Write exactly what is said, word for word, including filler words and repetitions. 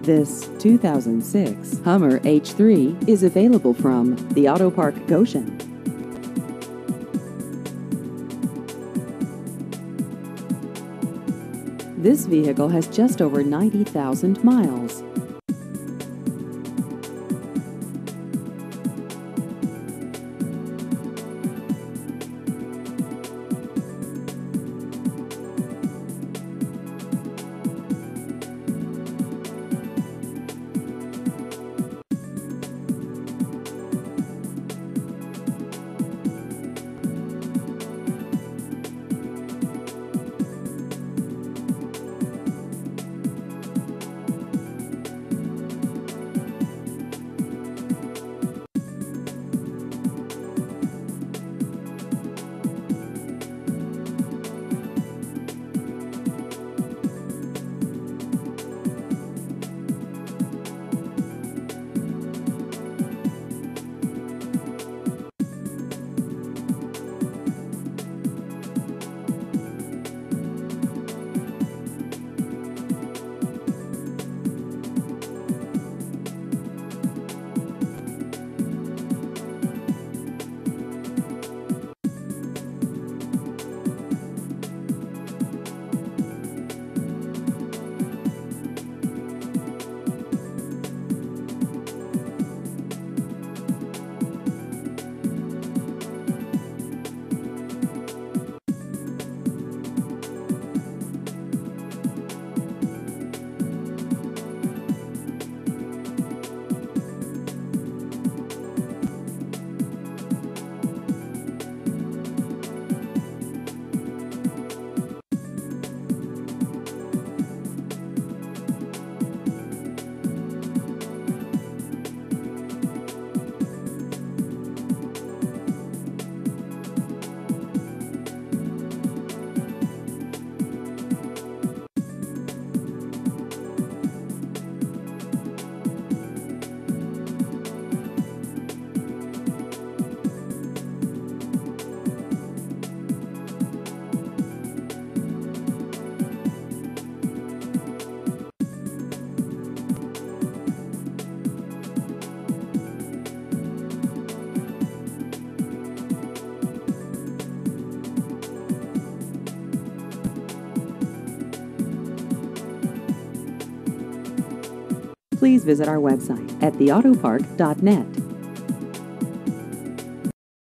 This two thousand six Hummer H three is available from the Auto Park Goshen. This vehicle has just over ninety thousand miles. Please visit our website at the auto park dot net.